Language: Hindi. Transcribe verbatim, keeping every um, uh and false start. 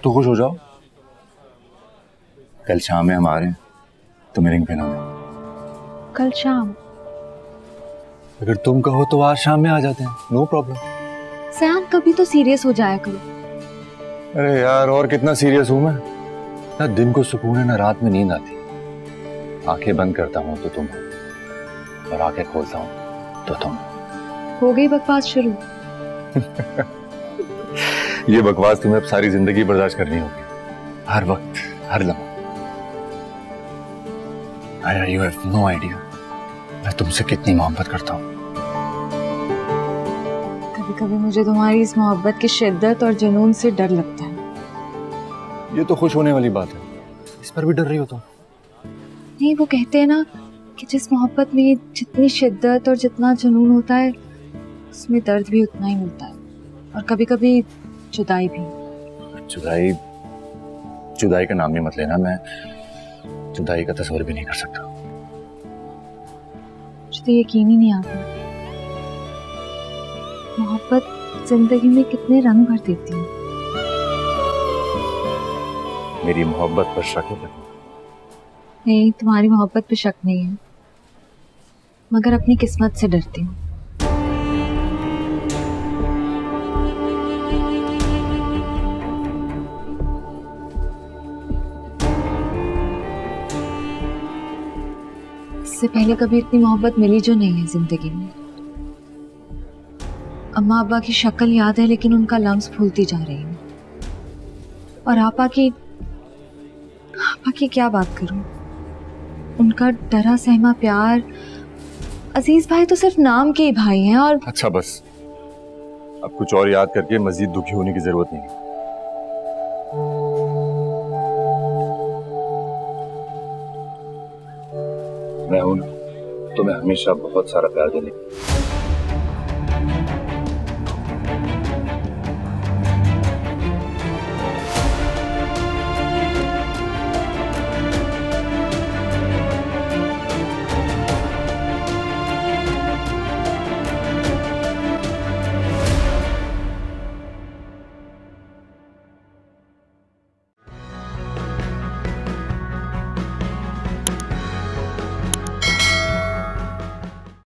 तो खुश हो जाओ, कल शाम में हम आ रहे हैं, तुम्हें रिंग पहनाने। कल शाम? अगर तुम कहो तो आज शाम में आ जाते हैं, नो प्रॉब्लम। सयान कभी तो सीरियस हो जाया करो। अरे यार और कितना सीरियस हूं मैं, ना दिन को सुकून है ना रात में नींद आती। आंखें बंद करता हूँ तो तुम, और आंखें खोलता हूँ तो तुम। हो गई बकवास शुरू। ये बकवास तुम्हें अब सारी जिंदगी बर्दाश्त करनी होगी, हर वक्त हर लम्हा। आया, you have no idea मैं तुमसे कितनी मोहब्बत करता हूँ। कभी कभी मुझे तुम्हारी इस मोहब्बत की शिद्दत और जुनून से डर लगता है। ये तो खुश होने वाली बात है, इस पर भी डर रही हो तुम? नहीं, वो कहते हैं ना कि जिस मोहब्बत में जितनी शिद्दत और जितना जुनून होता है उसमें दर्द भी उतना ही मिलता है, और कभी कभी जुदाई भी। जुदाई जुदाई का नाम ही मत लेना, मैं जुदाई का तस्वीर भी नहीं कर सकता। मुझे तो यकीन ही नहीं आता, मोहब्बत जिंदगी में कितने रंग भर देती है। मेरी मोहब्बत पर शक है? नहीं, तुम्हारी मोहब्बत पे शक नहीं है, मगर अपनी किस्मत से डरती हूँ। इससे पहले कभी इतनी मोहब्बत मिली जो नहीं है जिंदगी में। अम्मा अब्बा की शक्ल याद है लेकिन उनका लम्स भूलती जा रही हूँ। और आपा की आपा की क्या बात करूं, उनका डरा सहमा प्यार। अजीज भाई तो सिर्फ नाम के ही भाई हैं। और अच्छा बस, अब कुछ और याद करके मजीद दुखी होने की जरूरत नहीं है। मैं हूं ना, तुम्हें हमेशा बहुत सारा प्यार देने।